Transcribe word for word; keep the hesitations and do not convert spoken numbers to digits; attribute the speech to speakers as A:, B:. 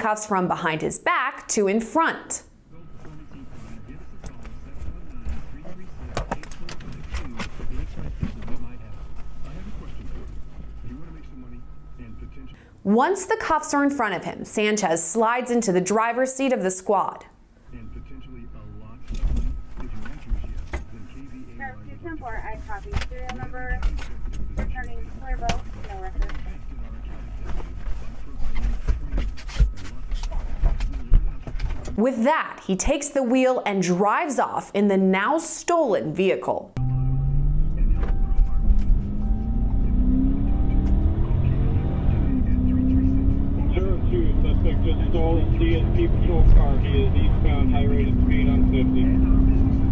A: handcuffs from behind his back to in front. Once the cuffs are in front of him, Sanchez slides into the driver's seat of the squad.
B: I copy. Serial number, returning Clearboat, no record.
A: With that, he takes the wheel and drives off in the now stolen vehicle.
C: zero two, suspect just stole a C S P patrol car. He is eastbound, high rate of speed on fifty.